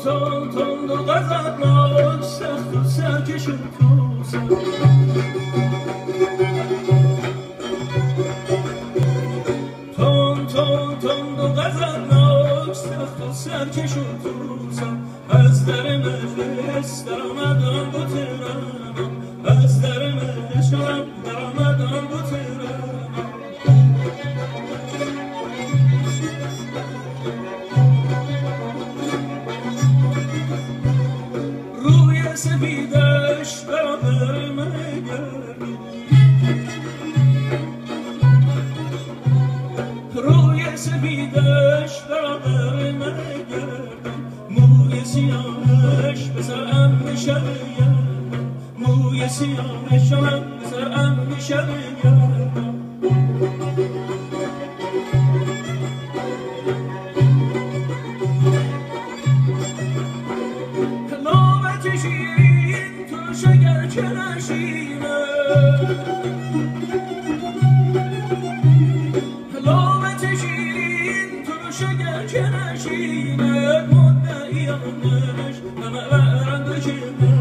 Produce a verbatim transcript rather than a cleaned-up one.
تون تون و غضبناک سخت و سرکش و توسن تون تون تون و غضبناک سخت و سرکش و توسن از در مجلس در آمدم با ترنم از در مجلس در آمدم با ترنم سفیدش برادر من گردی روی سفیدش برادر من گردی موی سیاهش به سرم میشد گردم موی سیاهش هم به سرم میشد گردم شگر که نشینه لامت شیرین تو شگر که نشینه مدعیانش همه برند که